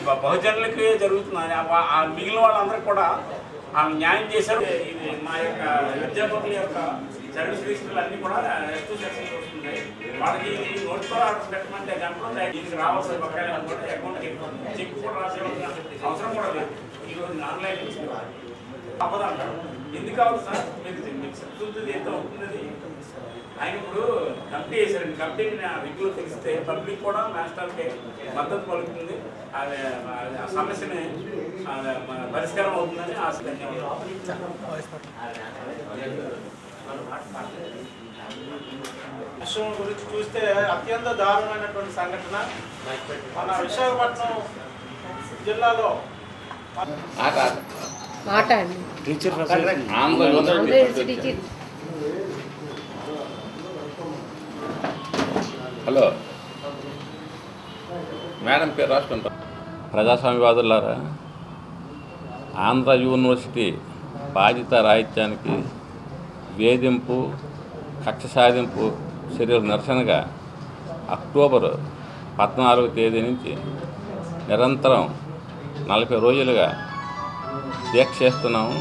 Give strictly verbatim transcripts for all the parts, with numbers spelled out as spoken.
బహుజనులకి జరుగుతుంది. ఆ మిగిలిన వాళ్ళందరికీ కూడా ఆమె న్యాయం చేశారు. ఇది మా యొక్క అధ్యాపకుల యొక్క సర్వీస్ రిజిస్టర్లు అన్నీ కూడా ఎస్టూ సెక్షన్కి వస్తున్నాయి. వాళ్ళకి నోటితో ఆర్డర్ పెట్టమంటే గంటలో దీనికి రావాల్సిన బకాయిలను కూడా అకౌంట్కి చెక్ కూడా రాసేవాల్సిన అవసరం కూడా లేదు. ఈరోజు ఆన్లైన్ అవ్వదంటారు. ఎందుకు అవ్వదు సార్? మీకు మీకు చెప్తుంది ఎంత అవుతుంది. ఆయన ఇప్పుడు కమిటీ వేశారండి. కమిటీని విధులు తెలిస్తే పబ్లిక్ కూడా మాస్టర్కి మద్దతు పలుకుతుంది. అది ఆ సమస్యని పరిష్కారం అవుతుందని ఆశ. విషయం గురించి చూస్తే అత్యంత దారుణమైనటువంటి సంఘటన మన విశాఖపట్నం జిల్లాలో హలో మేడం పేరు రాసుకుంటాం. ప్రజాస్వామ్యవాదులారా, ఆంధ్ర యూనివర్సిటీ బాధ్యత రాహిత్యానికి వేధింపు కక్ష సాధింపు చర్యల నిరసనగా అక్టోబర్ పద్నాలుగో తేదీ నుంచి నిరంతరం నలభై రోజులుగా దీక్ష చేస్తున్నాము.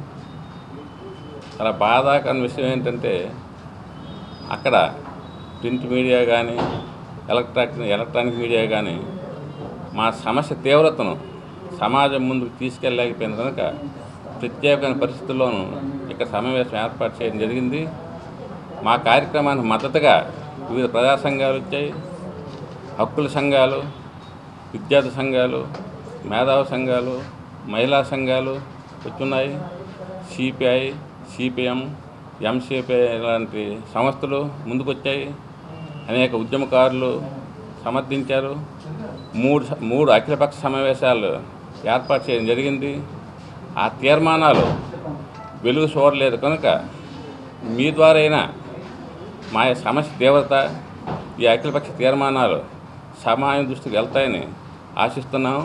చాలా బాధాకరమైన విషయం ఏంటంటే అక్కడ ప్రింట్ మీడియా కానీ ఎలక్ట్రానిక్ ఎలక్ట్రానిక్ మీడియా కానీ మా సమస్య తీవ్రతను సమాజం ముందుకు తీసుకెళ్ళలేకపోయింది కనుక ప్రత్యేకమైన పరిస్థితుల్లోనూ ఇక్కడ సమావేశం ఏర్పాటు చేయడం జరిగింది. మా కార్యక్రమానికి మద్దతుగా వివిధ ప్రజా సంఘాలు వచ్చాయి, హక్కుల సంఘాలు, విద్యార్థి సంఘాలు, మేధావి సంఘాలు, మహిళా సంఘాలు వచ్చున్నాయి. సిపిఐ, సిపిఎం, ఎంసిపిఐ లాంటి సంస్థలు ముందుకొచ్చాయి. అనేక ఉద్యమకారులు సమర్థించారు. మూడు మూడు అఖిలపక్ష సమావేశాలు ఏర్పాటు చేయడం జరిగింది. ఆ తీర్మానాలు వెలుగు చూడలేదు కనుక మీ ద్వారా అయినా మా సమస్య తీవ్రత, ఈ అఖిలపక్ష తీర్మానాలు సమాజం దృష్టికి వెళ్తాయని ఆశిస్తున్నాం.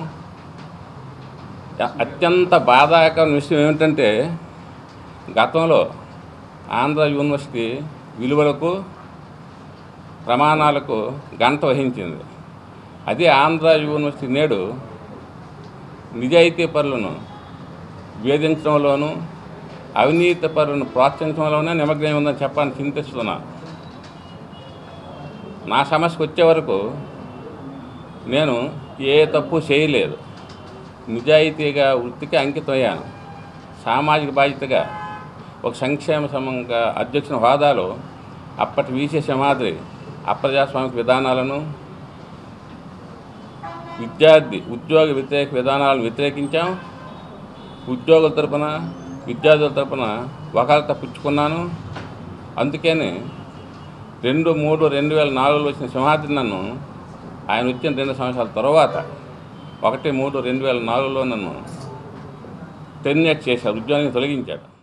అత్యంత బాధాకరమైన విషయం ఏమిటంటే గతంలో ఆంధ్ర యూనివర్సిటీ విలువలకు ప్రమాణాలకు గంట వహించింది. అదే ఆంధ్ర యూనివర్సిటీ నేడు నిజాయితీ పరులను వేధించడంలోనూ అవినీతి పరులను ప్రోత్సహించడంలోనే నిమగ్నం ఉందని చెప్పాలని చింతిస్తున్నా. నా సమస్యకు వచ్చే వరకు నేను ఏ తప్పు చేయలేదు. నిజాయితీగా వృత్తికి అంకితమయ్యాను. సామాజిక బాధ్యతగా ఒక సంక్షేమ సంఘ అధ్యక్షుని హోదాలో అప్పటి వీసీ సింహాద్రి అప్రజాస్వామిక విధానాలను, విద్యార్థి ఉద్యోగ వ్యతిరేక విధానాలను వ్యతిరేకించాం. ఉద్యోగుల తరపున విద్యార్థుల తరపున వకాలత పుచ్చుకున్నాను. అందుకని రెండు మూడు రెండు వేల నాలుగులో వచ్చిన సింహాద్రి నన్ను ఆయన వచ్చిన రెండు సంవత్సరాల తర్వాత ఒకటి మూడు రెండు వేల నాలుగులో నన్ను టెర్మినేట్ చేశారు, ఉద్యోగాన్ని తొలగించాడు.